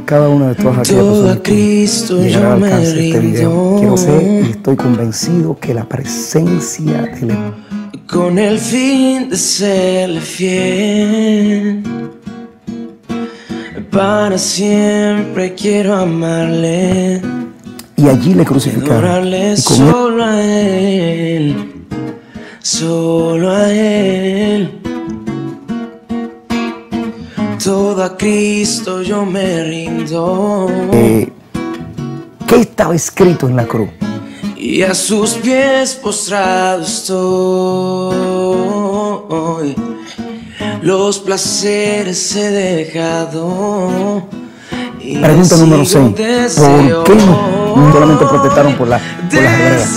cada una de todas aquellas personas que llegará al alcance de este video. Quiero ser y estoy convencido que la presencia del con el fin de serle fiel, para siempre quiero amarle. Y allí le crucificaron. Adorarle solo a él, solo a él. Todo a Cristo yo me rindo. ¿Qué estaba escrito en la cruz? Y a sus pies postrado estoy. Los placeres he dejado. Pregunta número 6. ¿Por qué no solamente protestaron por las hebreas?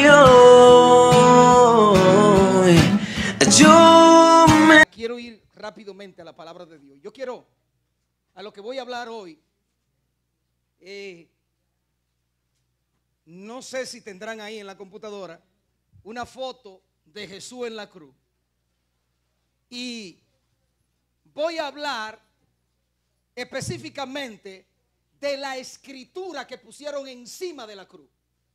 Quiero ir rápidamente a la palabra de Dios. Yo quiero, a lo que voy a hablar hoy, no sé si tendrán ahí en la computadora una foto de Jesús en la cruz. Y voy a hablar específicamente de la escritura que pusieron encima de la cruz.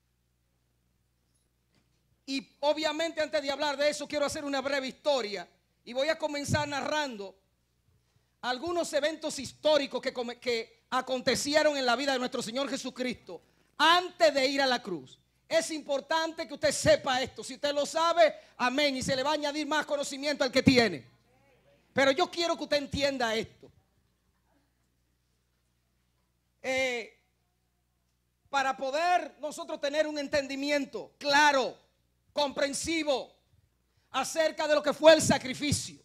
Y obviamente antes de hablar de eso quiero hacer una breve historia y voy a comenzar narrando algunos eventos históricos que acontecieron en la vida de nuestro Señor Jesucristo antes de ir a la cruz. Es importante que usted sepa esto. Si usted lo sabe, amén, y se le va a añadir más conocimiento al que tiene. Pero yo quiero que usted entienda esto. Para poder nosotros tener un entendimiento claro, comprensivo acerca de lo que fue el sacrificio,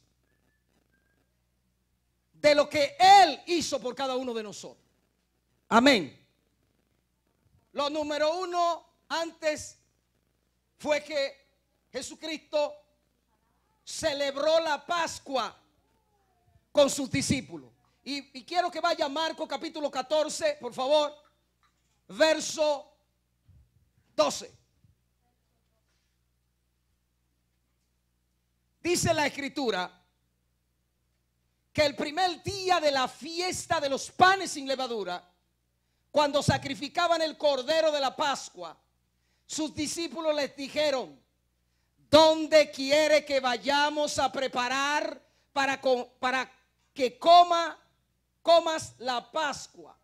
de lo que Él hizo por cada uno de nosotros. Amén. Lo número uno antes fue que Jesucristo celebró la Pascua con sus discípulos. Y quiero que vaya a Marcos capítulo 14, por favor, verso 12. Dice la escritura que el primer día de la fiesta de los panes sin levadura, cuando sacrificaban el cordero de la Pascua, sus discípulos les dijeron: ¿dónde quiere que vayamos a preparar para que comas la Pascua?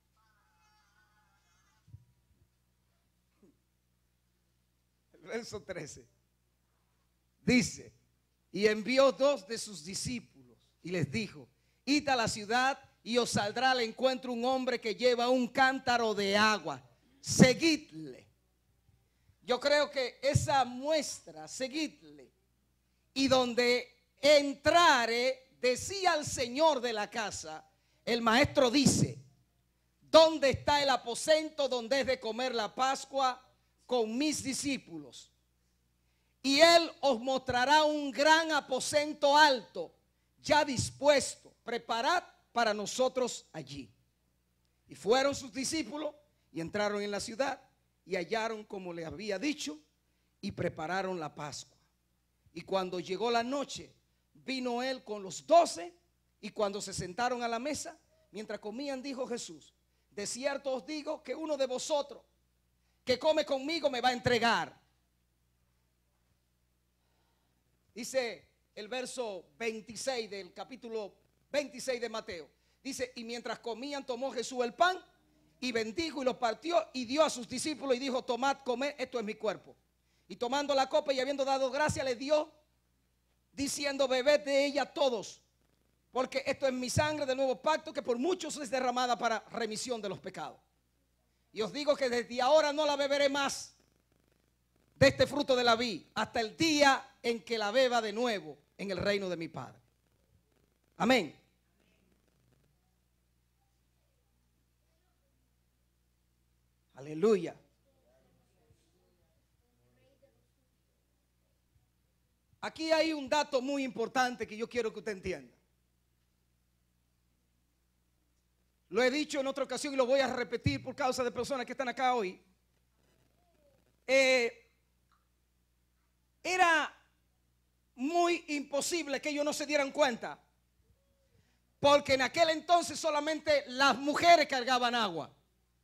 El verso 13 dice: y envió 2 de sus discípulos y les dijo: id a la ciudad y os saldrá al encuentro un hombre que lleva un cántaro de agua, seguidle. Yo creo que esa muestra, seguidle, y donde entrare, decía el señor de la casa, el maestro dice: ¿dónde está el aposento donde es de comer la Pascua con mis discípulos? Y él os mostrará un gran aposento alto, ya dispuesto, preparad para nosotros allí. Y fueron sus discípulos y entraron en la ciudad y hallaron como le había dicho y prepararon la Pascua. Y cuando llegó la noche, vino él con los 12, y cuando se sentaron a la mesa, mientras comían, dijo Jesús: de cierto os digo que uno de vosotros que come conmigo me va a entregar. Dice el verso 26 del capítulo 26 de Mateo. Dice: y mientras comían, tomó Jesús el pan y bendijo y lo partió y dio a sus discípulos y dijo: tomad, comed, esto es mi cuerpo. Y tomando la copa y habiendo dado gracia, le dio, diciendo: bebed de ella todos, porque esto es mi sangre del nuevo pacto, que por muchos es derramada para remisión de los pecados. Y os digo que desde ahora no la beberé más de este fruto de la vid, hasta el día en que la beba de nuevo en el reino de mi Padre. Amén. Aleluya. Aquí hay un dato muy importante que yo quiero que usted entienda. Lo he dicho en otra ocasión y lo voy a repetir por causa de personas que están acá hoy. Era muy imposible que ellos no se dieran cuenta Porque en aquel entonces solamente las mujeres cargaban agua.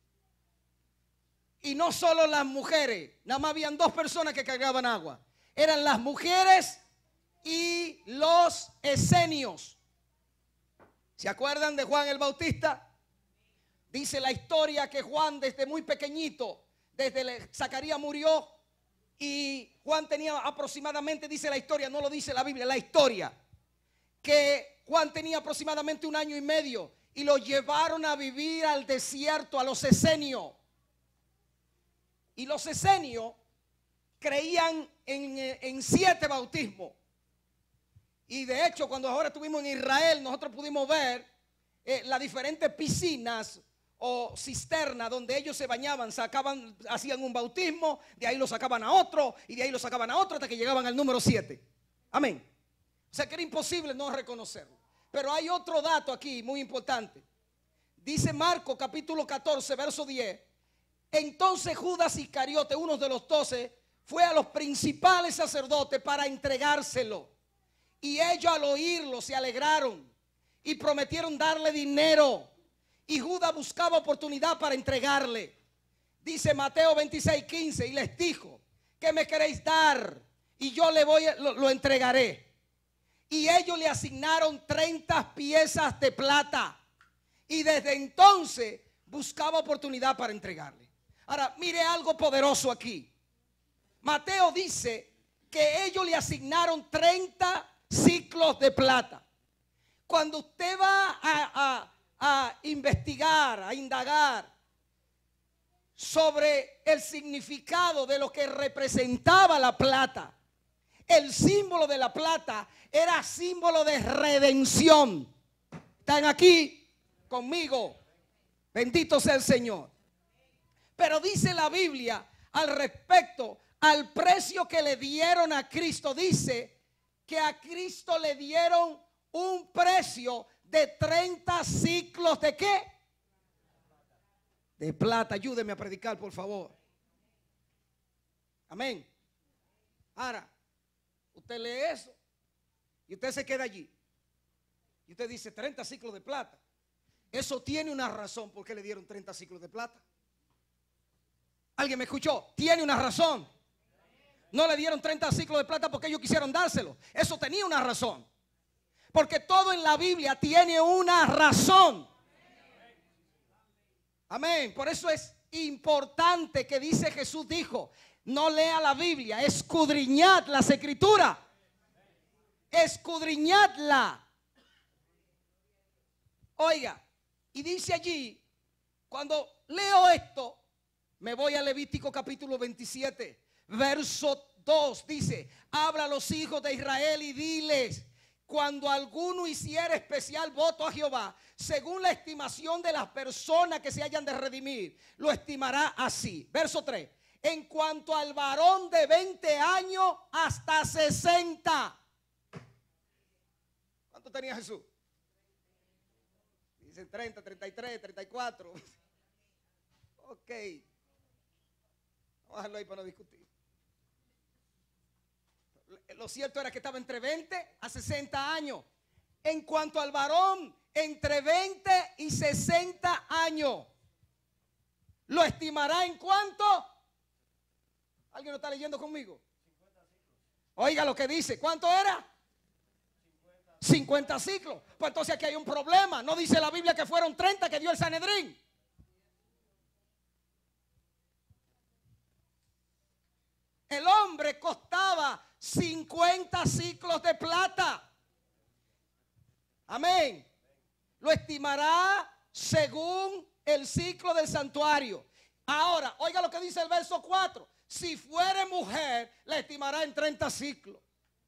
Y no solo las mujeres, nada más habían dos personas que cargaban agua. Eran las mujeres y los esenios. ¿Se acuerdan de Juan el Bautista? Dice la historia que Juan desde muy pequeñito, desde Zacarías murió, y Juan tenía aproximadamente, dice la historia, no lo dice la Biblia, la historia, que Juan tenía aproximadamente 1 año y medio y lo llevaron a vivir al desierto, a los esenios. Y los esenios creían en 7 bautismos. Y de hecho, cuando ahora estuvimos en Israel, nosotros pudimos ver las diferentes piscinas o cisternas donde ellos se bañaban, hacían un bautismo, de ahí lo sacaban a otro, y de ahí lo sacaban a otro hasta que llegaban al número 7. Amén. O sea que era imposible no reconocerlo. Pero hay otro dato aquí muy importante. Dice Marcos capítulo 14, verso 10. Entonces Judas Iscariote, uno de los 12, fue a los principales sacerdotes para entregárselo. Y ellos al oírlo se alegraron y prometieron darle dinero. Y Judas buscaba oportunidad para entregarle. Dice Mateo 26:15, y les dijo: ¿qué me queréis dar? Y yo lo entregaré. Y ellos le asignaron 30 piezas de plata. Y desde entonces buscaba oportunidad para entregarle. Ahora, mire algo poderoso aquí. Mateo dice que ellos le asignaron 30 ciclos de plata. Cuando usted va a investigar, a indagar sobre el significado de lo que representaba la plata, el símbolo de la plata era símbolo de redención. ¿Están aquí conmigo? Bendito sea el Señor. Pero dice la Biblia al respecto, al precio que le dieron a Cristo, dice que a Cristo le dieron un precio de 30 ciclos de ¿qué? De plata. Ayúdeme a predicar, por favor. Amén. Ahora, usted lee eso y usted se queda allí. Y usted dice 30 ciclos de plata. Eso tiene una razón por qué le dieron 30 ciclos de plata. ¿Alguien me escuchó? Tiene una razón. No le dieron 30 ciclos de plata porque ellos quisieron dárselo. Eso tenía una razón. Porque todo en la Biblia tiene una razón. Amén. Por eso es importante que dice Jesús dijo: no lea la Biblia, escudriñad las escrituras. Escudriñadla. Oiga, y dice allí, cuando leo esto, me voy a Levítico capítulo 27, verso 2, dice: habla a los hijos de Israel y diles: cuando alguno hiciera especial voto a Jehová, según la estimación de las personas que se hayan de redimir, lo estimará así. Verso 3. En cuanto al varón de 20 años hasta 60. ¿Cuánto tenía Jesús? Dicen 30, 33, 34. Ok. Vamos a dejarlo ahí para no discutir. Lo cierto era que estaba entre 20 a 60 años. En cuanto al varón, entre 20 y 60 años. ¿Lo estimará en cuánto? ¿Alguien lo está leyendo conmigo? Oiga lo que dice. ¿Cuánto era? 50 ciclos. Pues entonces aquí hay un problema. No dice la Biblia que fueron 30 que dio el Sanedrín. El hombre costaba 50 ciclos de plata. Amén. Lo estimará según el ciclo del santuario. Ahora, oiga lo que dice el verso 4. Si fuere mujer, la estimará en 30 ciclos.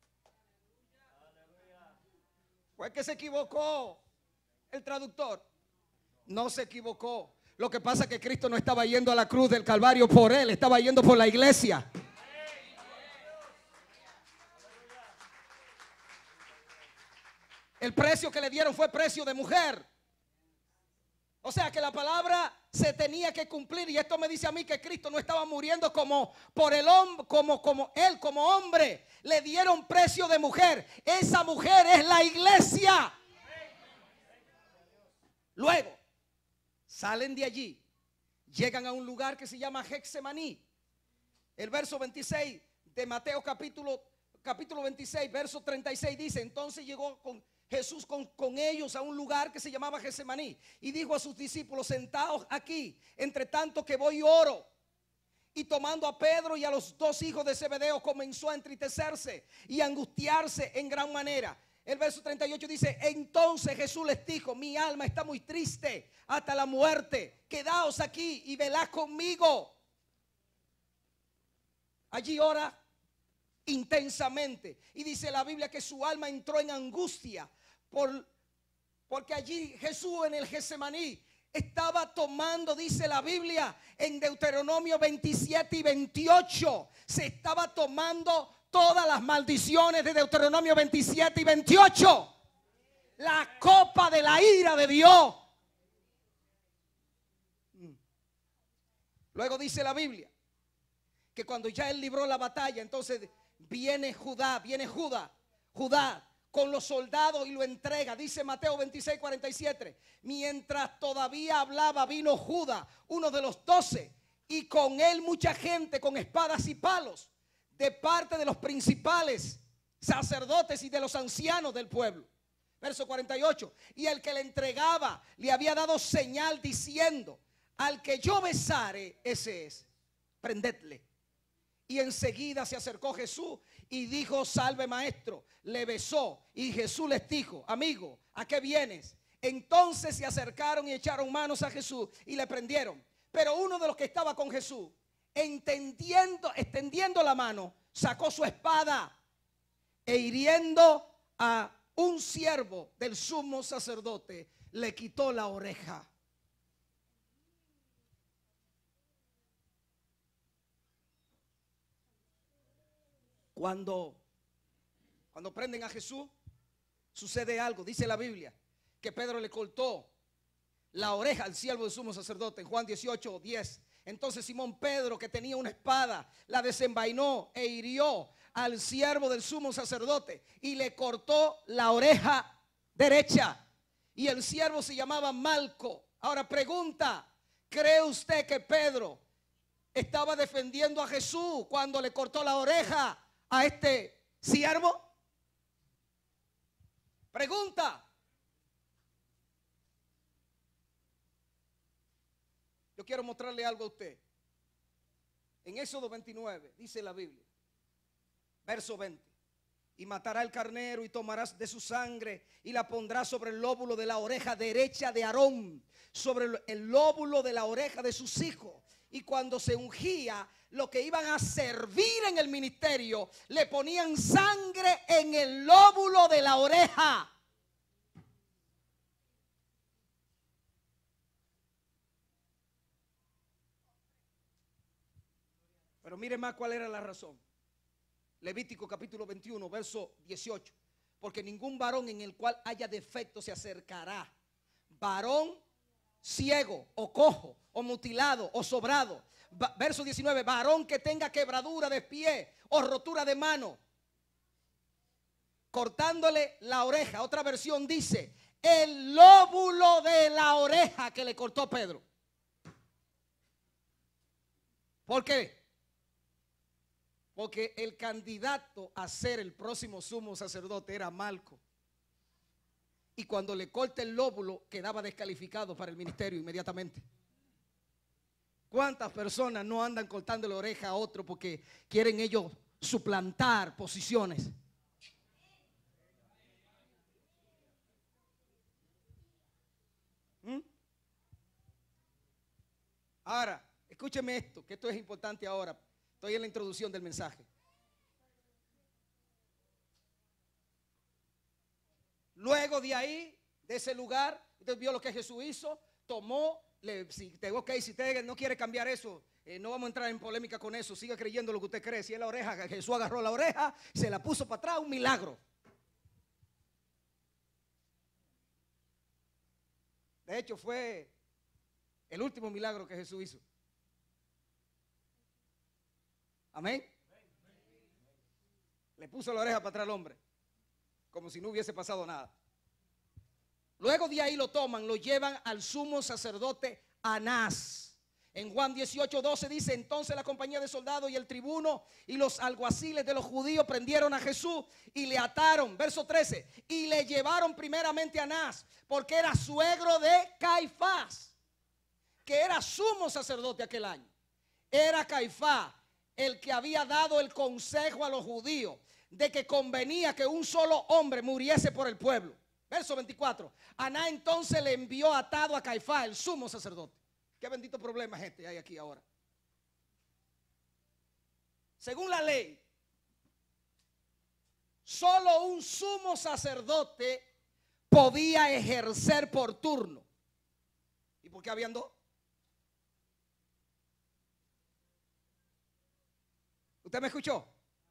Fue que se equivocó el traductor. No se equivocó. Lo que pasa es que Cristo no estaba yendo a la cruz del Calvario por él, estaba yendo por la iglesia. El precio que le dieron fue precio de mujer. O sea que la palabra se tenía que cumplir. Y esto me dice a mí que Cristo no estaba muriendo como por el hombre, como él, como hombre. Le dieron precio de mujer. Esa mujer es la iglesia. Luego salen de allí, llegan a un lugar que se llama Getsemaní. El verso 26 de Mateo capítulo 26, verso 36 dice: entonces llegó Jesús con ellos a un lugar que se llamaba Getsemaní y dijo a sus discípulos: sentaos aquí, entre tanto que voy y oro. Y tomando a Pedro y a los dos hijos de Zebedeo, comenzó a entristecerse y a angustiarse en gran manera. El verso 38 dice: entonces Jesús les dijo: mi alma está muy triste hasta la muerte, quedaos aquí y velad conmigo. Allí ora intensamente, y dice la Biblia que su alma entró en angustia porque allí Jesús en el Getsemaní estaba tomando, dice la Biblia en Deuteronomio 27 y 28, se estaba tomando todas las maldiciones de Deuteronomio 27 y 28, la copa de la ira de Dios. Luego dice la Biblia que cuando ya él libró la batalla, entonces viene Judá con los soldados y lo entrega. Dice Mateo 26, 47: mientras todavía hablaba, vino Judá, uno de los 12, y con él mucha gente con espadas y palos, de parte de los principales sacerdotes y de los ancianos del pueblo. Verso 48: y el que le entregaba le había dado señal diciendo: al que yo besare, ese es, prendedle. Y enseguida se acercó Jesús y dijo: salve, maestro. Le besó y Jesús les dijo: amigo, ¿a qué vienes? Entonces se acercaron y echaron manos a Jesús y le prendieron. Pero uno de los que estaba con Jesús, extendiendo la mano, sacó su espada e hiriendo a un siervo del sumo sacerdote, le quitó la oreja. Cuando prenden a Jesús, sucede algo. Dice la Biblia que Pedro le cortó la oreja al siervo del sumo sacerdote en Juan 18, 10. Entonces Simón Pedro, que tenía una espada, la desenvainó e hirió al siervo del sumo sacerdote y le cortó la oreja derecha. Y el siervo se llamaba Malco. Ahora pregunta: ¿cree usted que Pedro estaba defendiendo a Jesús cuando le cortó la oreja a este siervo? Pregunta. Yo quiero mostrarle algo a usted. En Éxodo 29 dice la Biblia, verso 20: y matará el carnero y tomarás de su sangre y la pondrás sobre el lóbulo de la oreja derecha de Aarón, sobre el lóbulo de la oreja de sus hijos. Y cuando se ungía, los que iban a servir en el ministerio le ponían sangre en el lóbulo de la oreja. Pero mire más cuál era la razón. Levítico capítulo 21, verso 18: porque ningún varón en el cual haya defecto se acercará, varón ciego o cojo o mutilado o sobrado. Verso 19: varón que tenga quebradura de pie o rotura de mano, cortándole la oreja. Otra versión dice: el lóbulo de la oreja que le cortó Pedro. ¿Por qué? Porque el candidato a ser el próximo sumo sacerdote era Malco. Y cuando le corta el lóbulo, quedaba descalificado para el ministerio inmediatamente. ¿Cuántas personas no andan cortando la oreja a otro porque quieren ellos suplantar posiciones? Ahora, escúcheme esto, que esto es importante ahora. Estoy en la introducción del mensaje. Luego de ahí, de ese lugar, usted vio lo que Jesús hizo. Tomó, si usted no quiere cambiar eso, no vamos a entrar en polémica con eso. Siga creyendo lo que usted cree. Si es la oreja, Jesús agarró la oreja, se la puso para atrás, un milagro. De hecho, fue el último milagro que Jesús hizo. Amén. Le puso la oreja para atrás al hombre, como si no hubiese pasado nada. Luego de ahí lo toman, lo llevan al sumo sacerdote Anás. En Juan 18:12 dice: entonces la compañía de soldados y el tribuno y los alguaciles de los judíos prendieron a Jesús y le ataron. Verso 13: y le llevaron primeramente a Anás, porque era suegro de Caifás, que era sumo sacerdote aquel año. Era Caifás el que había dado el consejo a los judíos de que convenía que un solo hombre muriese por el pueblo. Verso 24: Anás entonces le envió atado a Caifás, el sumo sacerdote. Qué bendito problema, gente, hay aquí ahora. Según la ley, solo un sumo sacerdote podía ejercer por turno. ¿Y por qué habían dos? ¿Usted me escuchó?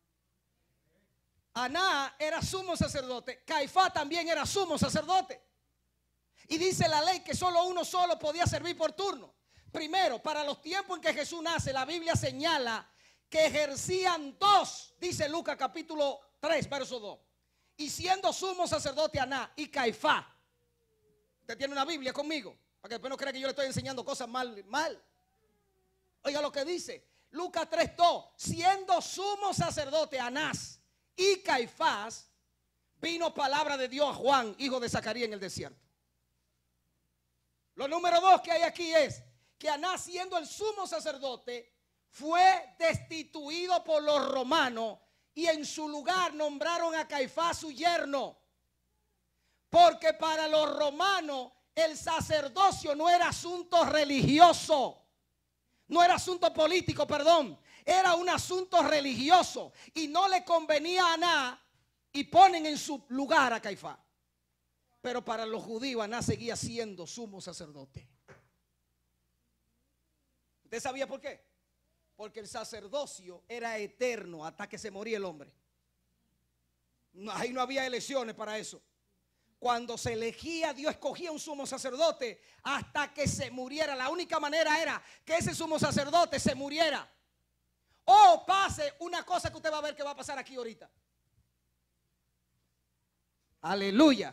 Anás era sumo sacerdote, Caifás también era sumo sacerdote. Y dice la ley que solo uno solo podía servir por turno. Primero, para los tiempos en que Jesús nace, la Biblia señala que ejercían dos, dice Lucas capítulo 3, verso 2. Y siendo sumo sacerdote Anás y Caifás. Usted tiene una Biblia conmigo, para que después no crea que yo le estoy enseñando cosas mal. Oiga lo que dice Lucas 3:2. Siendo sumo sacerdote Anás y Caifás, vino palabra de Dios a Juan, hijo de Zacarías, en el desierto. Lo número 2 que hay aquí es que Anás, siendo el sumo sacerdote, fue destituido por los romanos y en su lugar nombraron a Caifás su yerno. Porque para los romanos el sacerdocio no era asunto religioso, no era asunto político, perdón, era un asunto religioso y no le convenía a Anás y ponen en su lugar a Caifás. Pero para los judíos Anás seguía siendo sumo sacerdote. ¿Usted sabía por qué? Porque el sacerdocio era eterno hasta que se moría el hombre. Ahí no había elecciones para eso. Cuando se elegía, Dios escogía un sumo sacerdote hasta que se muriera. La única manera era que ese sumo sacerdote se muriera. O pase una cosa que usted va a ver que va a pasar aquí ahorita. Aleluya.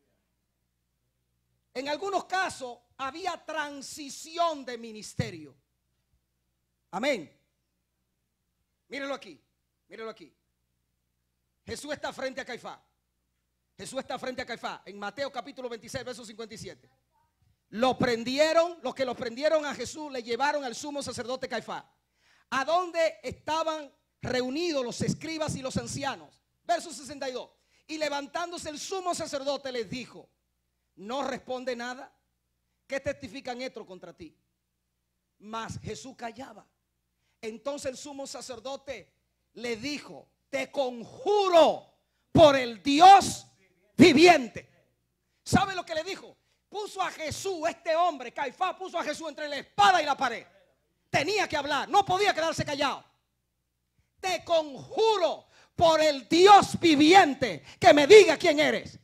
En algunos casos había transición de ministerio. Amén. Mírenlo aquí, mírenlo aquí. Jesús está frente a Caifás. Jesús está frente a Caifás. En Mateo capítulo 26, verso 57. Lo prendieron, los que lo prendieron a Jesús le llevaron al sumo sacerdote Caifás, a donde estaban reunidos los escribas y los ancianos. Verso 62. Y levantándose el sumo sacerdote les dijo: ¿no responde nada? ¿Qué testifican estos contra ti? Mas Jesús callaba. Entonces el sumo sacerdote le dijo: te conjuro por el Dios viviente. ¿Sabe lo que le dijo? Puso a Jesús, este hombre, Caifás, puso a Jesús entre la espada y la pared. Tenía que hablar, no podía quedarse callado. Te conjuro por el Dios viviente que me diga quién eres.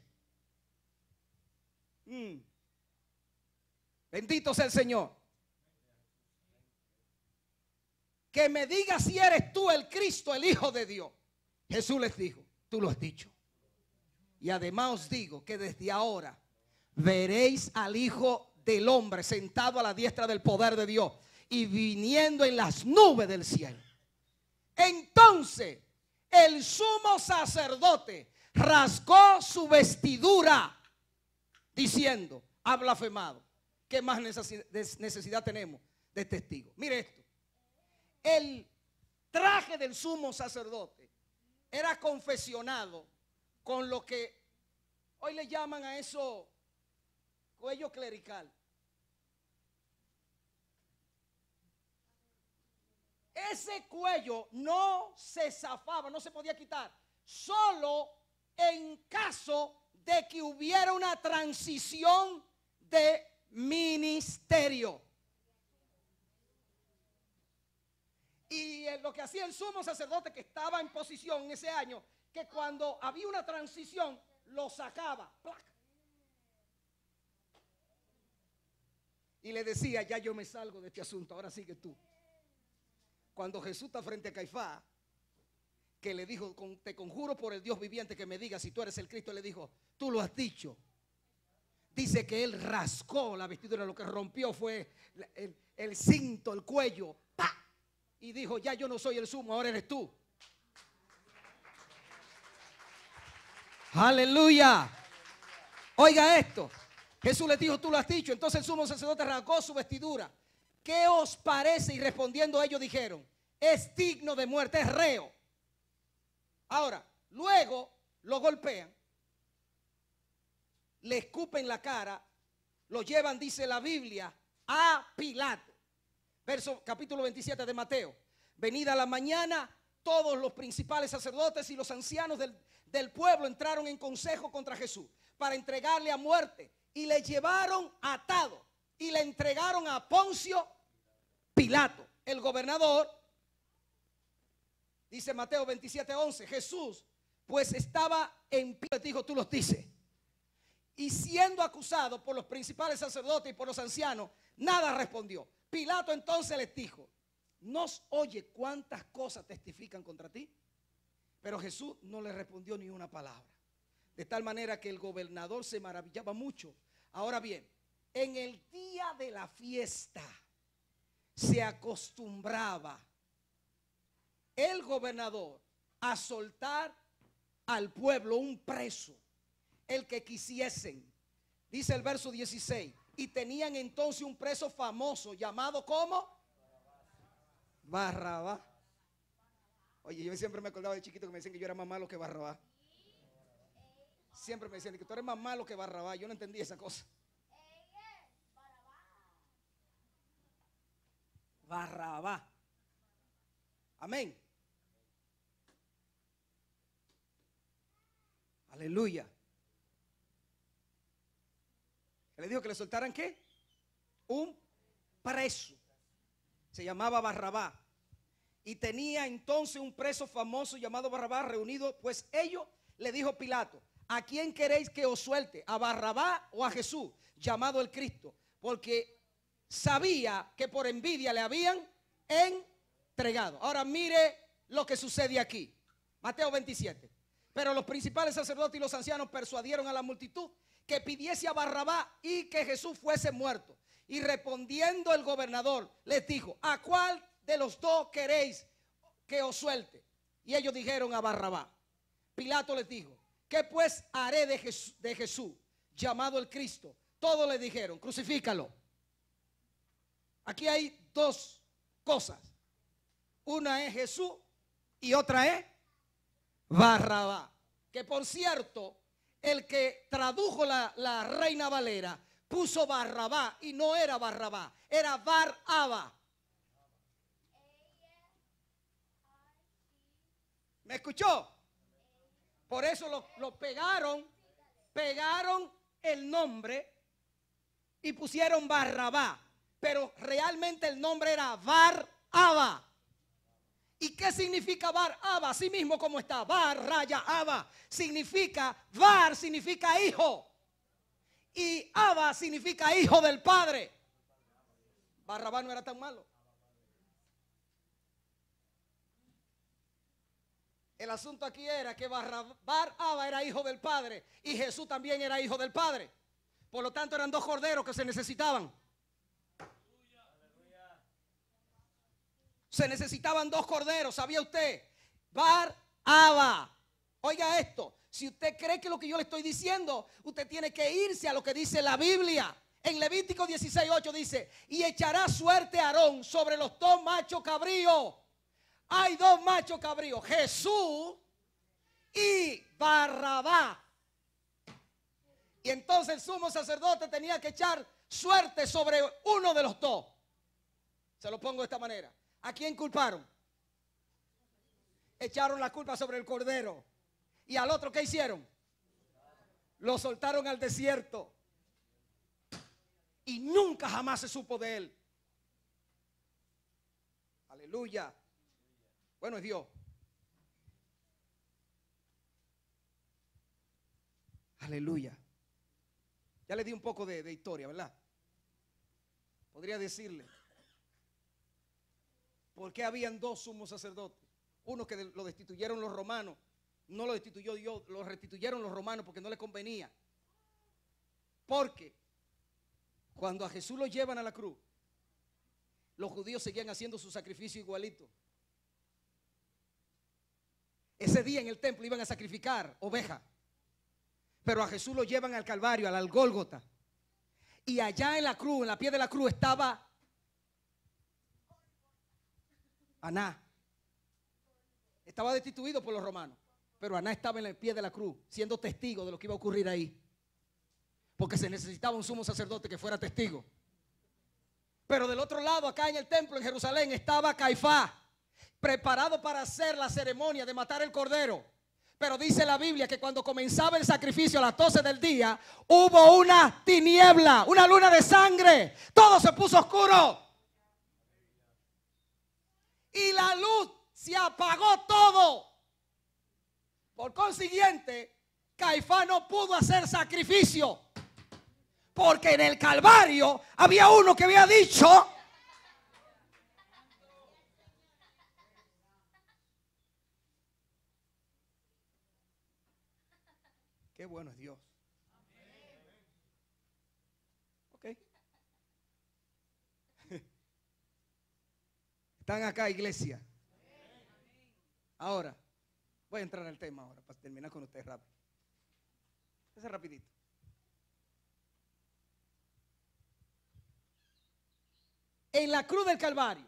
Bendito sea el Señor. Que me diga si eres tú el Cristo, el Hijo de Dios. Jesús les dijo: tú lo has dicho. Y además os digo que desde ahora veréis al Hijo del Hombre sentado a la diestra del poder de Dios y viniendo en las nubes del cielo. Entonces el sumo sacerdote rasgó su vestidura diciendo: ha blasfemado. ¿Qué más necesidad tenemos de testigos? Mire esto. El traje del sumo sacerdote era confeccionado con lo que hoy le llaman a eso cuello clerical. Ese cuello no se zafaba, no se podía quitar, solo en caso de que hubiera una transición de ministerio. Y lo que hacía el sumo sacerdote, que estaba en posición en ese año, que cuando había una transición lo sacaba, ¡plac!, y le decía: ya yo me salgo de este asunto, ahora sigue tú. Cuando Jesús está frente a Caifás, que le dijo: te conjuro por el Dios viviente que me diga si tú eres el Cristo, le dijo: tú lo has dicho. dice que él rascó la vestidura, lo que rompió fue el cinto, el cuello, ¡pa! Y dijo, ya yo no soy el sumo, ahora eres tú. Aleluya. Oiga esto. Jesús les dijo, tú lo has dicho. Entonces el sumo sacerdote rasgó su vestidura. ¿Qué os parece? Y respondiendo ellos dijeron, es digno de muerte, es reo. Ahora, luego lo golpean, le escupen la cara, lo llevan, dice la Biblia, a Pilato. Capítulo 27 de Mateo. Venida la mañana, todos los principales sacerdotes y los ancianos del pueblo entraron en consejo contra Jesús para entregarle a muerte. Y le llevaron atado y le entregaron a Poncio Pilato, el gobernador. Dice Mateo 27:11, Jesús pues estaba en pie, dijo, tú los dices. Y siendo acusado por los principales sacerdotes y por los ancianos, nada respondió. Pilato entonces les dijo, ¿nos oye cuántas cosas testifican contra ti? Pero Jesús no le respondió ni una palabra. De tal manera que el gobernador se maravillaba mucho. Ahora bien, en el día de la fiesta se acostumbraba el gobernador a soltar al pueblo un preso, el que quisiesen. Dice el verso 16, y tenían entonces un preso famoso llamado ¿cómo? Barrabás. Oye, yo siempre me acordaba de chiquito que me decían que yo era más malo que Barrabás. Siempre me decían que tú eres más malo que Barrabás. Yo no entendía esa cosa. Barrabás. Amén. Aleluya. Le dijo que le soltaran ¿qué? Un preso. Se llamaba Barrabás. Y tenía entonces un preso famoso llamado Barrabás reunido. Pues ellos le dijo Pilato, ¿a quién queréis que os suelte? ¿A Barrabás o a Jesús, llamado el Cristo? Porque sabía que por envidia le habían entregado. Ahora mire lo que sucede aquí. Mateo 27. Pero los principales sacerdotes y los ancianos persuadieron a la multitud que pidiese a Barrabás y que Jesús fuese muerto. Y respondiendo el gobernador les dijo, ¿a cuál de los dos queréis que os suelte? Y ellos dijeron a Barrabás. Pilato les dijo, ¿qué pues haré de Jesús, llamado el Cristo? Todos le dijeron, crucifícalo. Aquí hay dos cosas. Una es Jesús y otra es Barrabás. Que por cierto, el que tradujo la Reina Valera puso Barrabás y no era Barrabás, era Bar-Abba. ¿Me escuchó? Por eso lo pegaron el nombre y pusieron Barrabás. Pero realmente el nombre era Bar-Abba. ¿Y qué significa Bar-Abba? Así mismo como está, Bar-Raya-Abba. Significa, Bar significa hijo. Y Abba significa hijo del Padre. Barrabás no era tan malo. El asunto aquí era que Bar-Abba era hijo del Padre y Jesús también era hijo del Padre. Por lo tanto eran dos corderos que se necesitaban. Se necesitaban dos corderos, ¿sabía usted? Bar-Abba. Oiga esto, si usted cree que lo que yo le estoy diciendo, usted tiene que irse a lo que dice la Biblia. En Levítico 16:8 dice, y echará suerte a Aarón sobre los dos machos cabríos. Hay dos machos cabríos, Jesús y Barrabás. Y entonces el sumo sacerdote tenía que echar suerte sobre uno de los dos. Se lo pongo de esta manera. ¿A quién culparon? Echaron la culpa sobre el cordero. ¿Y al otro qué hicieron? Lo soltaron al desierto. Y nunca jamás se supo de él. Aleluya. Bueno, es Dios. Aleluya. Ya le di un poco de historia, ¿verdad? Podría decirle por qué habían dos sumos sacerdotes. Uno que lo destituyeron los romanos. No lo destituyó Dios, lo restituyeron los romanos porque no les convenía. Porque cuando a Jesús lo llevan a la cruz, los judíos seguían haciendo su sacrificio igualito. Ese día en el templo iban a sacrificar oveja, pero a Jesús lo llevan al Calvario, al Gólgota. Y allá en la cruz, en la pie de la cruz, estaba Aná. Estaba destituido por los romanos, pero Aná estaba en el pie de la cruz, siendo testigo de lo que iba a ocurrir ahí. Porque se necesitaba un sumo sacerdote que fuera testigo. Pero del otro lado, acá en el templo en Jerusalén, estaba Caifás, preparado para hacer la ceremonia de matar el cordero. Pero dice la Biblia que cuando comenzaba el sacrificio a las 12 del día, hubo una tiniebla, una luna de sangre. Todo se puso oscuro. Y la luz se apagó todo. Por consiguiente, Caifás no pudo hacer sacrificio. Porque en el Calvario había uno que había dicho: qué bueno es Dios. Ok. Están acá, iglesia. Ahora, voy a entrar en el tema ahora para terminar con ustedes rápido. Ese rapidito. En la cruz del Calvario,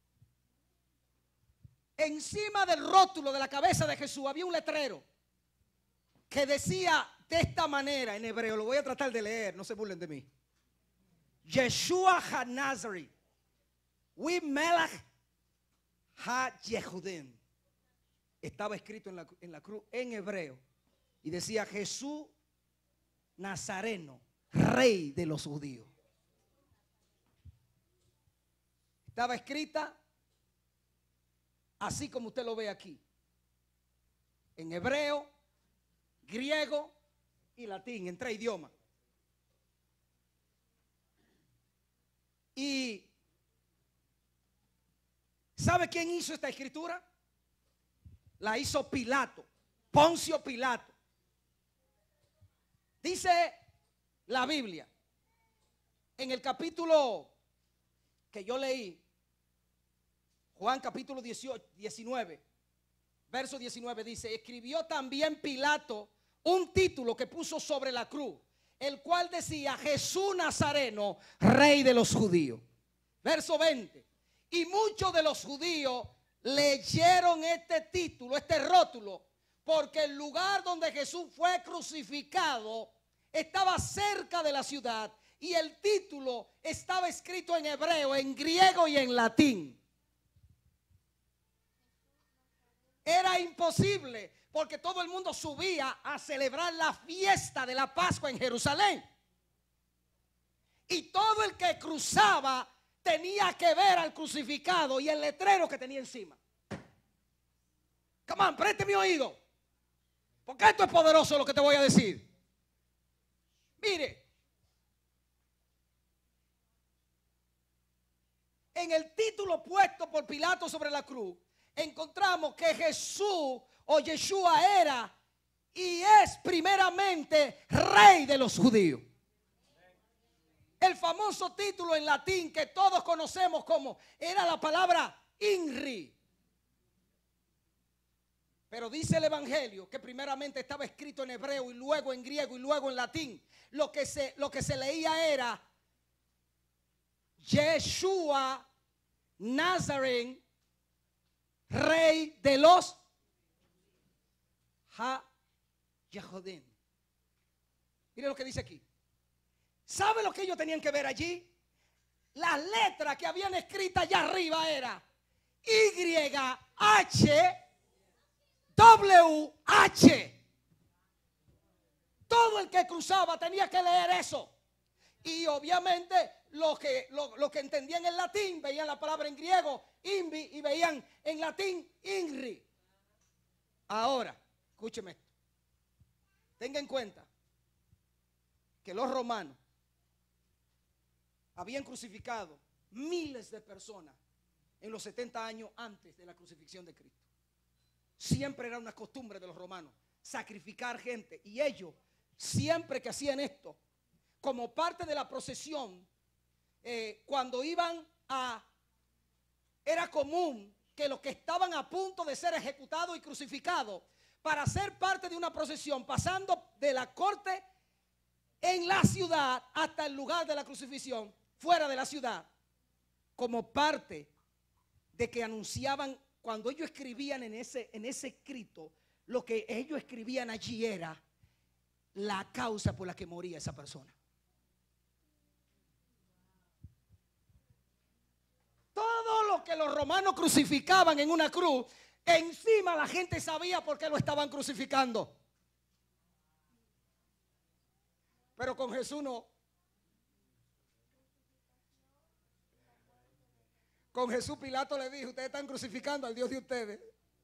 encima del rótulo de la cabeza de Jesús, había un letrero que decía de esta manera en hebreo, lo voy a tratar de leer, no se burlen de mí: Yeshua ha-Nazari, we melech ha-Yehudim. Estaba escrito en la cruz en hebreo y decía: Jesús Nazareno, rey de los judíos. Estaba escrita así como usted lo ve aquí, en hebreo, griego y latín, en 3 idiomas. Y ¿sabe quién hizo esta escritura? La hizo Pilato, Poncio Pilato. Dice la Biblia en el capítulo que yo leí, Juan capítulo 19, verso 19, dice: escribió también Pilato un título que puso sobre la cruz, el cual decía: Jesús Nazareno, rey de los judíos. Verso 20: y muchos de los judíos leyeron este título, este rótulo, porque el lugar donde Jesús fue crucificado estaba cerca de la ciudad y el título estaba escrito en hebreo, en griego y en latín. Era imposible, porque todo el mundo subía a celebrar la fiesta de la Pascua en Jerusalén. Y todo el que cruzaba tenía que ver al crucificado y el letrero que tenía encima. Come on, preste mi oído, porque esto es poderoso lo que te voy a decir. Mire, en el título puesto por Pilato sobre la cruz, encontramos que Jesús o Yeshua era y es primeramente rey de los judíos. El famoso título en latín que todos conocemos como era la palabra INRI. Pero dice el evangelio que primeramente estaba escrito en hebreo y luego en griego y luego en latín. Lo que se leía era Yeshua Nazareno, rey de los ha-Yehudim. Mire lo que dice aquí. ¿Sabe lo que ellos tenían que ver allí? Las letras que habían escritas allá arriba era YHWH. Todo el que cruzaba tenía que leer eso. Y obviamente los que entendían el latín veían la palabra en griego INVI y veían en latín INRI. Ahora, escúcheme esto. Tenga en cuenta que los romanos habían crucificado miles de personas en los 70 años antes de la crucifixión de Cristo. Siempre era una costumbre de los romanos sacrificar gente, y ellos siempre que hacían esto como parte de la procesión, cuando iban era común que los que estaban a punto de ser ejecutados y crucificados, para ser parte de una procesión, pasando de la corte en la ciudad hasta el lugar de la crucifixión, fuera de la ciudad, como parte de que anunciaban, cuando ellos escribían en ese escrito, lo que ellos escribían allí era la causa por la que moría esa persona. Todo lo que los romanos crucificaban en una cruz, encima la gente sabía por qué lo estaban crucificando. Pero con Jesús no. Con Jesús Pilato le dijo: ustedes están crucificando al Dios de ustedes.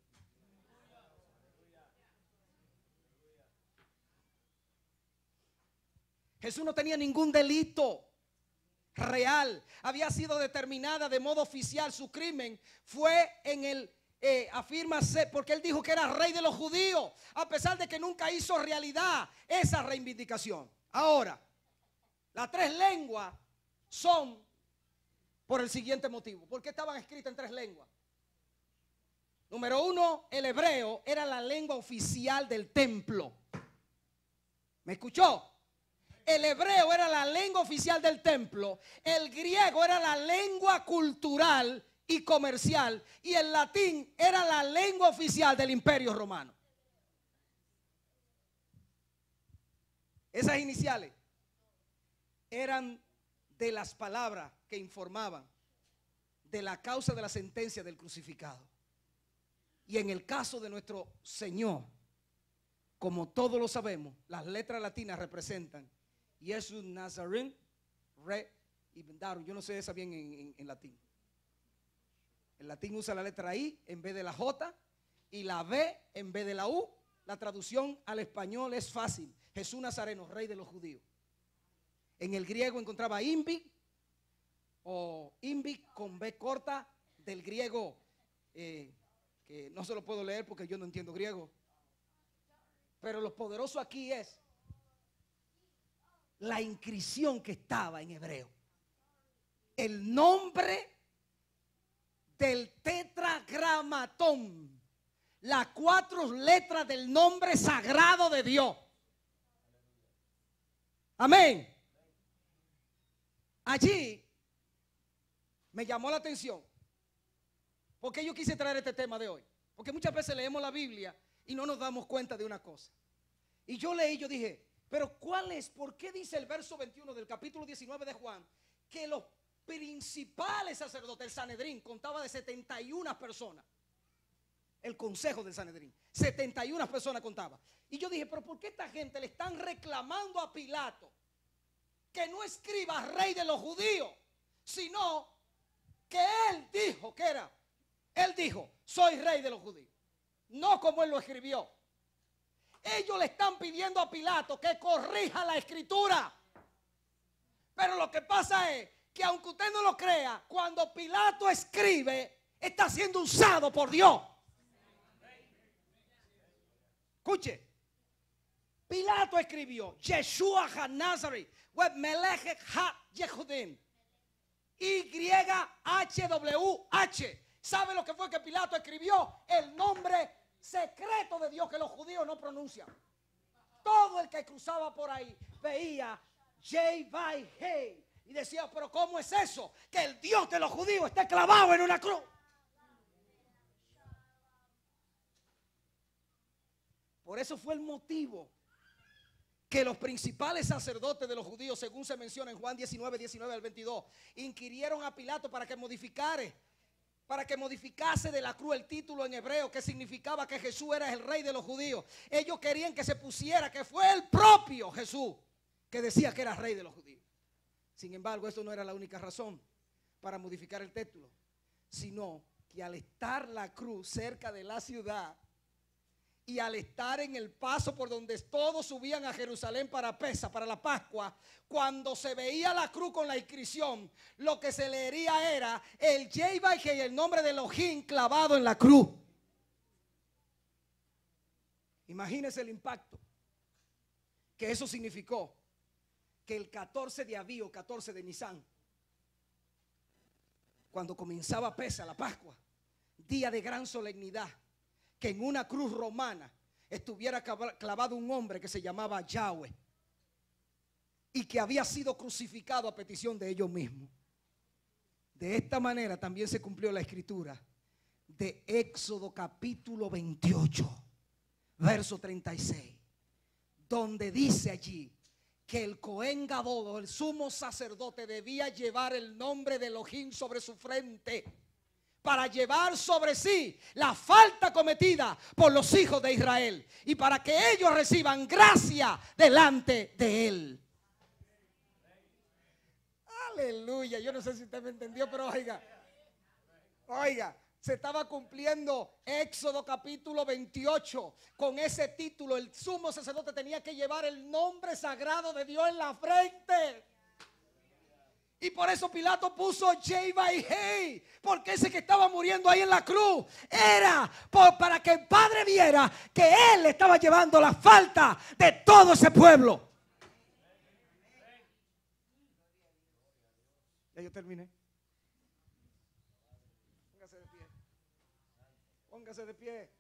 Jesús no tenía ningún delito real. Había sido determinada de modo oficial. Su crimen fue en el afírmase, porque él dijo que era rey de los judíos, a pesar de que nunca hizo realidad esa reivindicación. Ahora, las tres lenguas son por el siguiente motivo. ¿Por qué estaban escritas en tres lenguas? Número uno, el hebreo era la lengua oficial del templo. ¿Me escuchó? El hebreo era la lengua oficial del templo, el griego era la lengua cultural y comercial, y el latín era la lengua oficial del Imperio Romano. Esas iniciales eran de las palabras que informaban de la causa de la sentencia del crucificado. Y en el caso de nuestro Señor, como todos lo sabemos, las letras latinas representan Jesús Nazareno, Re y Bendarum. Yo no sé esa bien en latín. El latín usa la letra I en vez de la J y la B en vez de la U. La traducción al español es fácil: Jesús Nazareno, rey de los judíos. En el griego encontraba Imbi o Imbi con B corta, del griego, que no se lo puedo leer porque yo no entiendo griego. Pero lo poderoso aquí es la inscripción que estaba en hebreo. El nombre del tetragramatón, las 4 letras del nombre sagrado de Dios. Amén. Allí me llamó la atención, porque yo quise traer este tema de hoy, porque muchas veces leemos la Biblia y no nos damos cuenta de una cosa. Y yo leí, yo dije, pero ¿cuál es? ¿Por qué dice el verso 21 del capítulo 19 de Juan que los principales sacerdotes, el Sanedrín, contaba de 71 personas? El consejo del Sanedrín, 71 personas contaba. Y yo dije, pero ¿por qué esta gente le están reclamando a Pilato que no escriba rey de los judíos, sino que él dijo que era? Él dijo, soy rey de los judíos, no como él lo escribió. Ellos le están pidiendo a Pilato que corrija la escritura. Pero lo que pasa es que, aunque usted no lo crea, cuando Pilato escribe, está siendo usado por Dios. Escuche, Pilato escribió Yeshua ha-Nazari web Melech ha-Yehudim, YHWH. ¿Sabe lo que fue que Pilato escribió? El nombre secreto de Dios que los judíos no pronuncian. Todo el que cruzaba por ahí veía J-H y decía, pero ¿cómo es eso? Que el Dios de los judíos esté clavado en una cruz. Por eso fue el motivo que los principales sacerdotes de los judíos, según se menciona en Juan 19, 19 al 22, inquirieron a Pilato para que modificase de la cruz el título en hebreo, que significaba que Jesús era el rey de los judíos. Ellos querían que se pusiera que fue el propio Jesús que decía que era rey de los judíos. Sin embargo, eso no era la única razón para modificar el título, sino que al estar la cruz cerca de la ciudad y al estar en el paso por donde todos subían a Jerusalén para Pesa, para la Pascua, cuando se veía la cruz con la inscripción, lo que se leería era el J-H y el nombre de Elohim clavado en la cruz. Imagínese el impacto que eso significó. que el 14 de Abí o 14 de Nisan, cuando comenzaba Pesa, la Pascua, día de gran solemnidad, que en una cruz romana estuviera clavado un hombre que se llamaba Yahweh y que había sido crucificado a petición de ellos mismos. De esta manera también se cumplió la escritura de Éxodo capítulo 28, verso 36, donde dice allí que el Cohen Gadol, el sumo sacerdote, debía llevar el nombre de Elohim sobre su frente para llevar sobre sí la falta cometida por los hijos de Israel y para que ellos reciban gracia delante de él. Aleluya. Yo no sé si usted me entendió, pero oiga, se estaba cumpliendo Éxodo capítulo 28 con ese título. El sumo sacerdote tenía que llevar el nombre sagrado de Dios en la frente. Y por eso Pilato puso J-Hey, porque ese que estaba muriendo ahí en la cruz era para que el Padre viera que él estaba llevando la falta de todo ese pueblo. Ya yo terminé. Póngase de pie. Póngase de pie.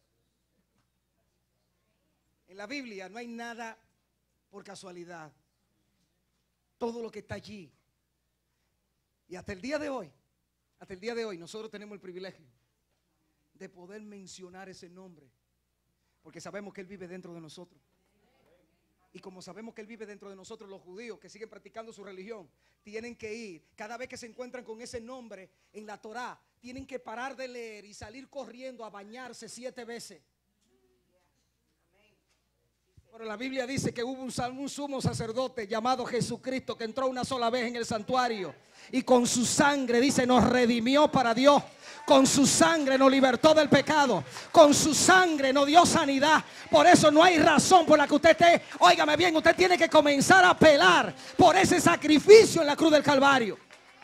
En la Biblia no hay nada por casualidad. Todo lo que está allí. Y hasta el día de hoy nosotros tenemos el privilegio de poder mencionar ese nombre, porque sabemos que Él vive dentro de nosotros. Y como sabemos que Él vive dentro de nosotros, los judíos que siguen practicando su religión tienen que ir, cada vez que se encuentran con ese nombre en la Torá, tienen que parar de leer y salir corriendo a bañarse 7 veces. Pero la Biblia dice que hubo un sumo sacerdote llamado Jesucristo que entró una sola vez en el santuario y con su sangre, dice, nos redimió para Dios. Con su sangre nos libertó del pecado. Con su sangre nos dio sanidad. Por eso no hay razón por la que usted esté, óigame bien, usted tiene que comenzar a apelar por ese sacrificio en la cruz del Calvario.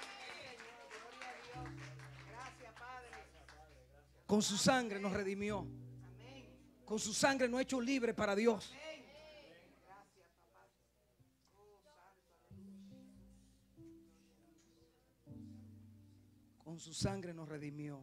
Con su sangre nos redimió. Con su sangre nos ha hecho libres para Dios. Con su sangre nos redimió.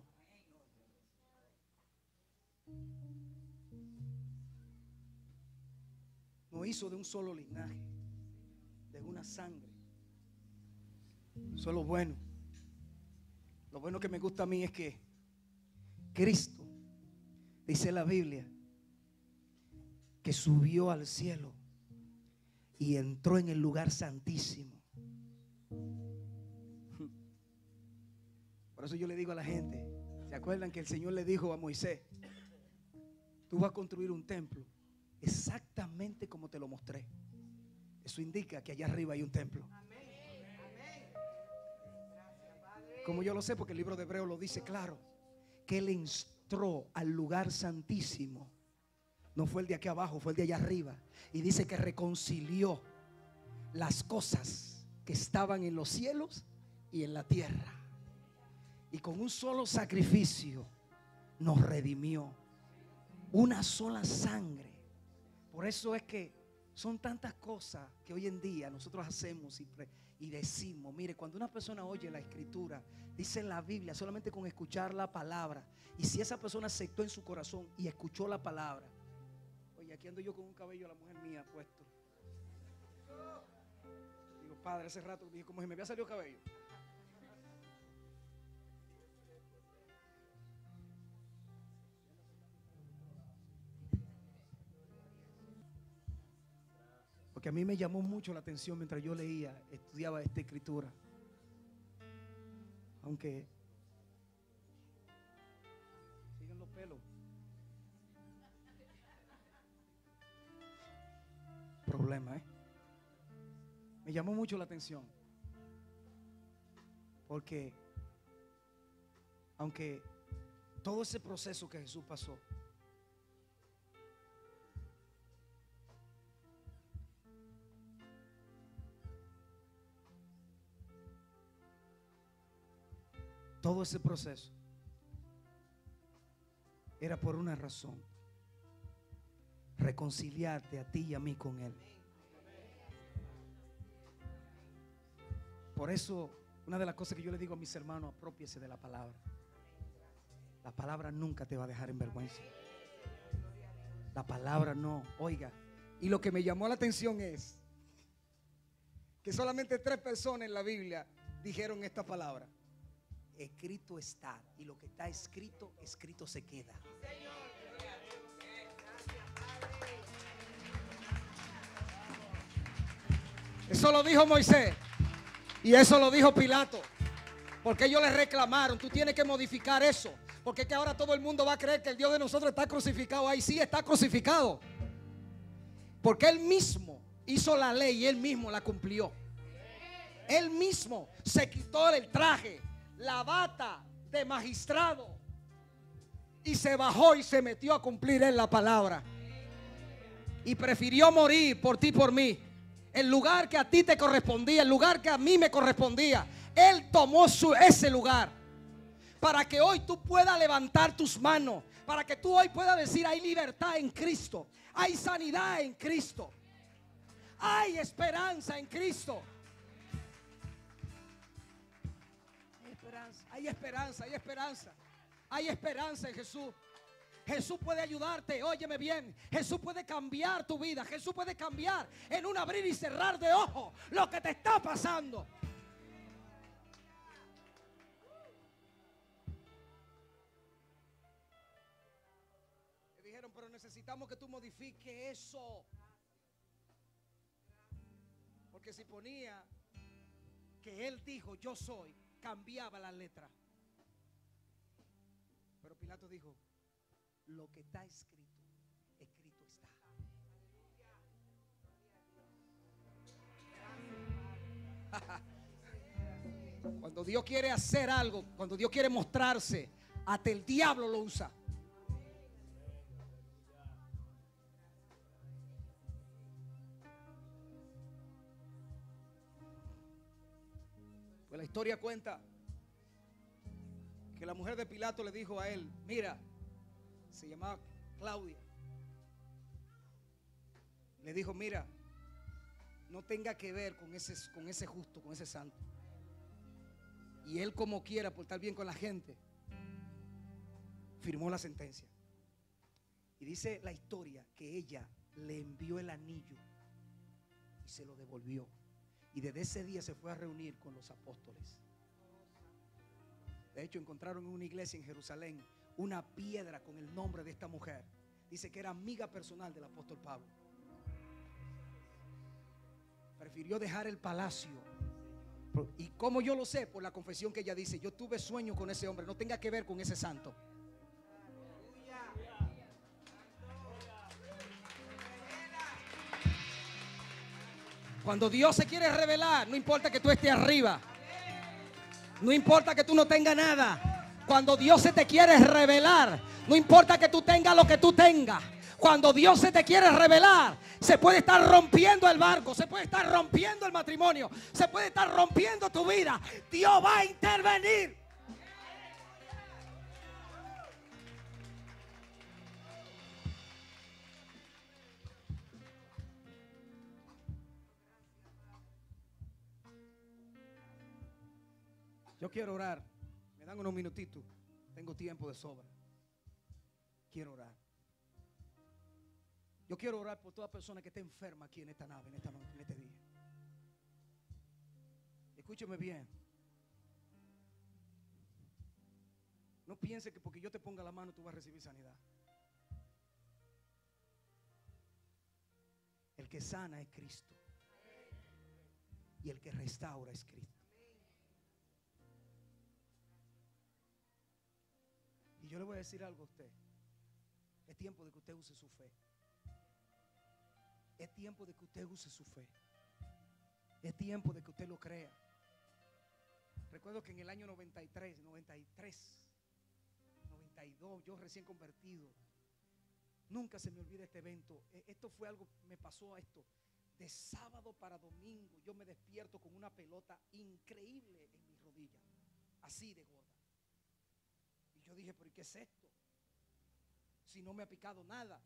Nos hizo de un solo linaje, de una sangre. Eso es lo bueno. Lo bueno que me gusta a mí es que Cristo, dice la Biblia, que subió al cielo y entró en el lugar santísimo. Por eso yo le digo a la gente, ¿se acuerdan que el Señor le dijo a Moisés: tú vas a construir un templo exactamente como te lo mostré? Eso indica que allá arriba hay un templo. Como yo lo sé, porque el libro de Hebreos lo dice claro, que Él entró al lugar santísimo. No fue el de aquí abajo, fue el de allá arriba. Y dice que reconcilió las cosas que estaban en los cielos y en la tierra. Y con un solo sacrificio nos redimió. Una sola sangre. Por eso es que son tantas cosas que hoy en día nosotros hacemos y decimos. Mire, cuando una persona oye la escritura, dice en la Biblia, solamente con escuchar la palabra, y si esa persona aceptó en su corazón y escuchó la palabra. Oye, aquí ando yo con un cabello a la mujer mía puesto. Digo, Padre, hace rato dije, como si me había salido cabello. Porque a mí me llamó mucho la atención mientras yo leía, estudiaba esta escritura. Aunque siguen los pelos. Problema, me llamó mucho la atención. Porque aunque todo ese proceso que Jesús pasó, todo ese proceso era por una razón: reconciliarte a ti y a mí con Él. Por eso, una de las cosas que yo le digo a mis hermanos, aprópiese de la palabra. La palabra nunca te va a dejar en vergüenza. La palabra no, oiga. Y lo que me llamó la atención es que solamente 3 personas en la Biblia dijeron esta palabra: escrito está. Y lo que está escrito, escrito se queda. Eso lo dijo Moisés. Y eso lo dijo Pilato. Porque ellos le reclamaron: tú tienes que modificar eso. Porque es que ahora todo el mundo va a creer que el Dios de nosotros está crucificado. Ahí sí está crucificado. Porque Él mismo hizo la ley y Él mismo la cumplió. Él mismo se quitó el traje, la bata de magistrado, y se bajó y se metió a cumplir en la palabra. Y prefirió morir por ti y por mí. El lugar que a ti te correspondía, el lugar que a mí me correspondía, Él tomó ese lugar. Para que hoy tú puedas levantar tus manos. Para que tú hoy puedas decir: hay libertad en Cristo. Hay sanidad en Cristo. Hay esperanza en Cristo. Hay esperanza, hay esperanza. Hay esperanza en Jesús. Jesús puede ayudarte, óyeme bien. Jesús puede cambiar tu vida. Jesús puede cambiar en un abrir y cerrar de ojos lo que te está pasando. Le dijeron: pero necesitamos que tú modifiques eso. Porque si ponía que Él dijo yo soy, cambiaba la letra. Pero Pilato dijo: lo que está escrito, escrito está. Cuando Dios quiere hacer algo, cuando Dios quiere mostrarse, hasta el diablo lo usa. Pues la historia cuenta que la mujer de Pilato le dijo a él: mira, se llamaba Claudia. Le dijo: mira, no tenga que ver con ese justo, con ese santo. Y él, como quiera, por estar bien con la gente, firmó la sentencia. Y dice la historia que ella le envió el anillo y se lo devolvió. Y desde ese día se fue a reunir con los apóstoles. De hecho, encontraron en una iglesia en Jerusalén una piedra con el nombre de esta mujer. Dice que era amiga personal del apóstol Pablo. Prefirió dejar el palacio. Y como yo lo sé, por la confesión que ella dice: yo tuve sueño con ese hombre, no tenga que ver con ese santo. Cuando Dios se quiere revelar, no importa que tú estés arriba, no importa que tú no tengas nada. Cuando Dios se te quiere revelar, no importa que tú tengas lo que tú tengas. Cuando Dios se te quiere revelar, se puede estar rompiendo el barco, se puede estar rompiendo el matrimonio, se puede estar rompiendo tu vida. Dios va a intervenir. Yo quiero orar. Me dan unos minutitos. Tengo tiempo de sobra. Quiero orar. Yo quiero orar por toda persona que esté enferma aquí en esta nave, en este día. Escúcheme bien. No piense que porque yo te ponga la mano tú vas a recibir sanidad. El que sana es Cristo. Y el que restaura es Cristo. Y yo le voy a decir algo a usted. Es tiempo de que usted use su fe. Es tiempo de que usted use su fe. Es tiempo de que usted lo crea. Recuerdo que en el año 92, yo recién convertido, nunca se me olvida este evento. Esto fue algo, me pasó a esto. De sábado para domingo, yo me despierto con una pelota increíble en mi rodilla, así de gorda. Y yo dije: ¿pero qué es esto? Si no me ha picado nada.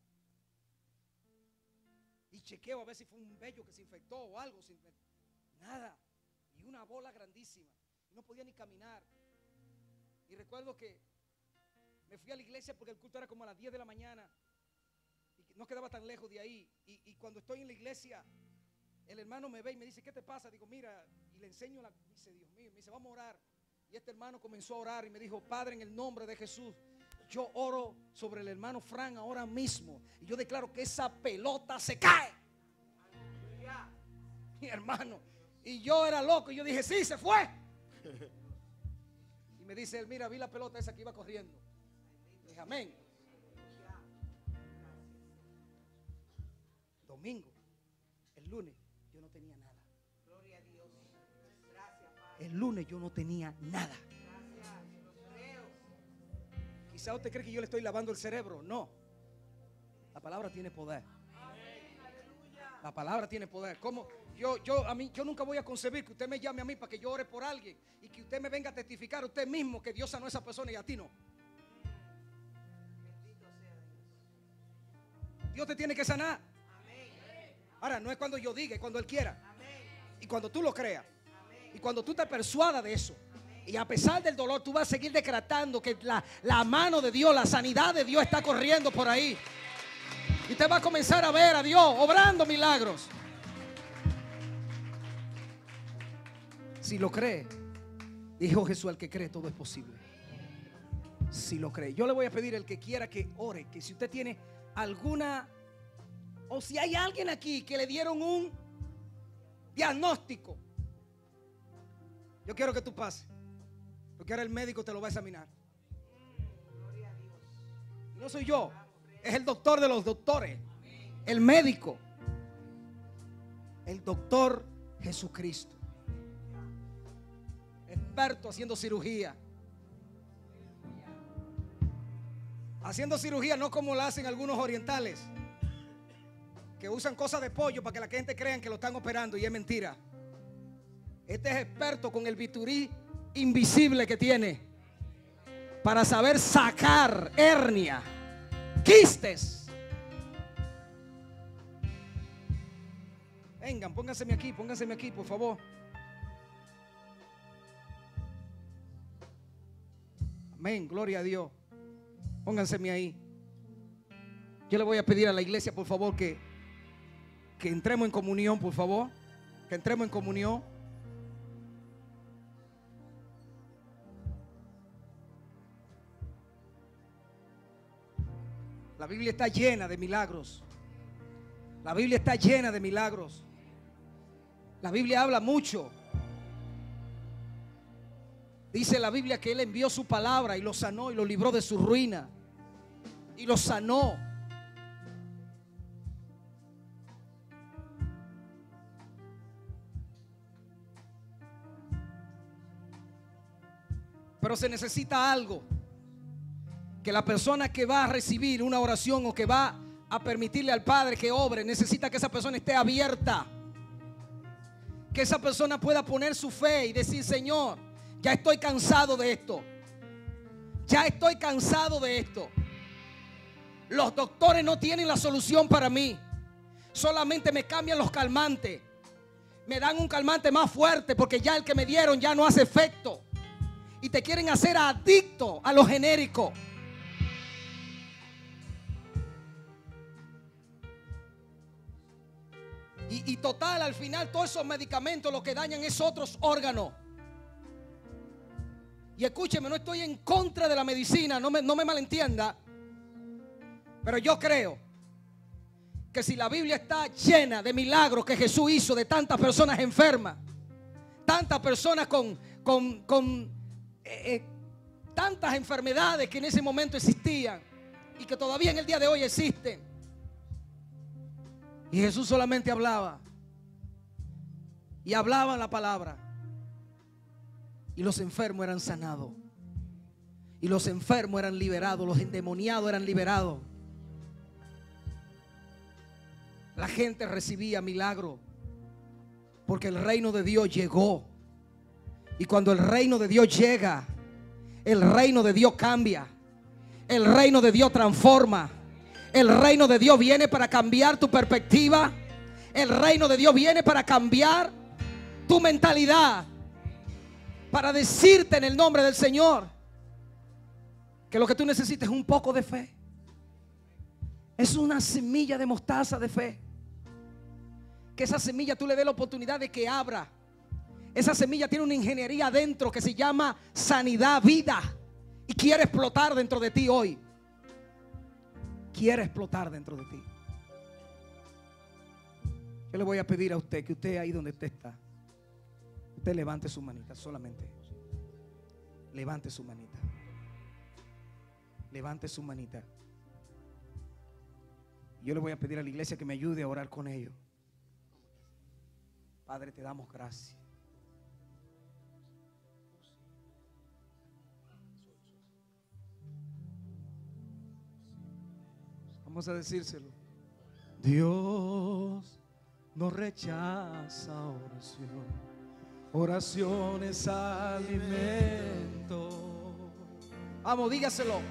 Y chequeo a ver si fue un vello que se infectó o algo. Nada. y una bola grandísima. No podía ni caminar. Y recuerdo que me fui a la iglesia porque el culto era como a las 10 de la mañana y no quedaba tan lejos de ahí. Y cuando estoy en la iglesia, el hermano me ve y me dice, ¿qué te pasa? Digo, mira, y le enseño dice, Dios mío, me dice, vamos a orar. Y este hermano comenzó a orar y me dijo, Padre, en el nombre de Jesús, yo oro sobre el hermano Fran ahora mismo y yo declaro que esa pelota se cae. Mi hermano, y yo era loco y yo dije, sí, se fue. Y me dice él, mira, vi la pelota esa que iba corriendo. Y dije, amén. Domingo, el lunes yo no tenía nada. Gloria a Dios. Gracias, Padre. El lunes yo no tenía nada. Gracias, los creo. Quizá usted cree que yo le estoy lavando el cerebro. No. La palabra tiene poder. La palabra tiene poder. ¿Cómo? Yo nunca voy a concebir que usted me llame a mí para que yo ore por alguien y que usted me venga a testificar usted mismo que Dios sanó a esa persona y a ti no. Bendito sea Dios. Dios te tiene que sanar. Amén. Ahora, no es cuando yo diga, es cuando Él quiera. Amén. Y cuando tú lo creas. Amén. Y cuando tú te persuadas de eso. Y a pesar del dolor, tú vas a seguir decretando que la mano de Dios, la sanidad de Dios está corriendo por ahí. Y usted va a comenzar a ver a Dios obrando milagros. Si lo cree, dijo Jesús, al que cree todo es posible. Si lo cree. Yo le voy a pedir al que quiera que ore, que si usted tiene alguna, o si hay alguien aquí que le dieron un diagnóstico, yo quiero que tú pases, porque ahora el médico te lo va a examinar. Gloria a Dios. Y no soy yo, es el doctor de los doctores, el médico, el doctor Jesucristo, experto haciendo cirugía. Haciendo cirugía no como la hacen algunos orientales, que usan cosas de pollo para que la gente crea que lo están operando, y es mentira. Este es experto con el bisturí invisible que tiene para saber sacar hernia, quistes. Vengan, pónganseme aquí, por favor. Amén, gloria a Dios. Pónganseme ahí. Yo le voy a pedir a la iglesia, por favor, que entremos en comunión, por favor. Que entremos en comunión. La Biblia está llena de milagros. La Biblia está llena de milagros. La Biblia habla mucho. Dice la Biblia que Él envió su palabra y lo sanó y lo libró de su ruina. Y lo sanó. Pero se necesita algo. Que la persona que va a recibir una oración o que va a permitirle al Padre que obre, necesita que esa persona esté abierta. Que esa persona pueda poner su fe y decir, Señor, ya estoy cansado de esto. Ya estoy cansado de esto. Los doctores no tienen la solución para mí. Solamente me cambian los calmantes. Me dan un calmante más fuerte porque ya el que me dieron ya no hace efecto. Y te quieren hacer adicto a lo genérico. Y total, al final todos esos medicamentos lo que dañan es otros órganos. Y escúcheme, no estoy en contra de la medicina, no me malentienda. Pero yo creo que si la Biblia está llena de milagros que Jesús hizo, de tantas personas enfermas, tantas personas con tantas enfermedades que en ese momento existían y que todavía en el día de hoy existen. Y Jesús solamente hablaba. Y hablaban la palabra. Y los enfermos eran sanados. Y los enfermos eran liberados. Los endemoniados eran liberados. La gente recibía milagros. Porque el reino de Dios llegó. Y cuando el reino de Dios llega, el reino de Dios cambia. El reino de Dios transforma. El reino de Dios viene para cambiar tu perspectiva. El reino de Dios viene para cambiar tu mentalidad. para decirte en el nombre del Señor que lo que tú necesitas es un poco de fe. Es una semilla de mostaza de fe. Que esa semilla tú le des la oportunidad de que abra. Esa semilla tiene una ingeniería adentro que se llama sanidad, vida. Y quiere explotar dentro de ti hoy. Quiere explotar dentro de ti. Yo le voy a pedir a usted que usted ahí donde usted está, usted levante su manita solamente. Levante su manita. Levante su manita. Yo le voy a pedir a la iglesia que me ayude a orar con ellos. Padre, te damos gracias. Vamos a decírselo. Dios no rechaza oración. Oración es alimento. Vamos, dígaselo.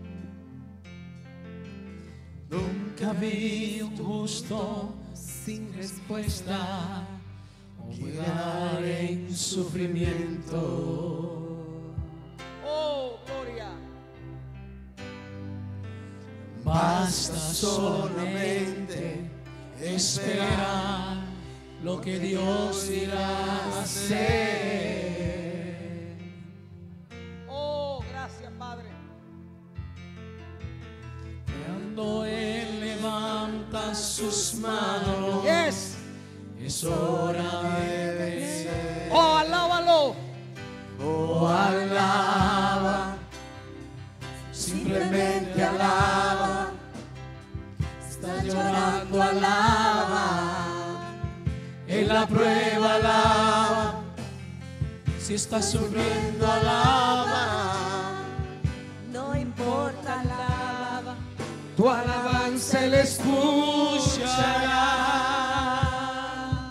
Nunca vi un justo sin respuesta o quedar en sufrimiento. Oh, gloria. Basta solamente esperar lo que Dios irá a hacer. Oh, gracias, Padre. Cuando Él levanta sus manos, Yes. es hora de vencer. Oh, alábalo. Oh, alaba, simplemente alaba. Está llorando, alaba. En la prueba, alaba. Si está sufriendo, alaba. No importa, alaba. Tu alabanza Él Escuchará.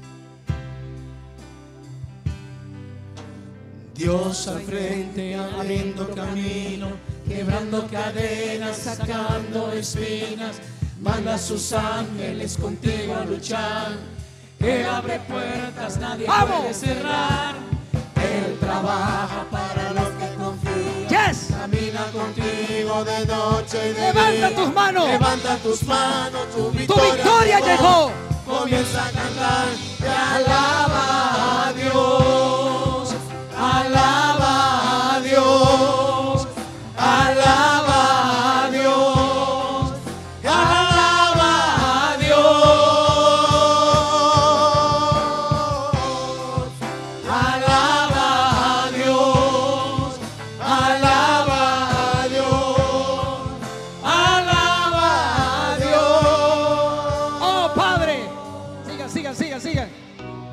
Dios al frente, abriendo camino, quebrando cadenas, sacando espinas. Manda a sus ángeles contigo a luchar. Él abre puertas, nadie puede cerrar. Él trabaja para los que confían. Yes. Camina contigo de noche y de Levanta día. tus manos. Levanta tus manos, tu Tu victoria, victoria llegó. Comienza a cantar, te alaba a Dios, alaba a Dios, alaba a Dios, alaba a Dios, alaba a Dios, alaba a Dios, alaba a Dios. Oh, Padre. Sigan, sigan, sigan, sigan.